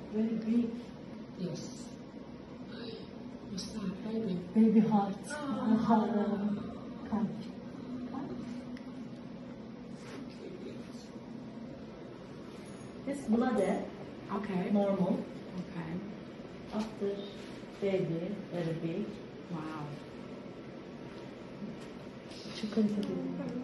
Very big. Yes. What's that, baby? Baby heart. Come. This bladder, Okay. normal. Okay. After baby, very big. Wow. Çıkıntı değil.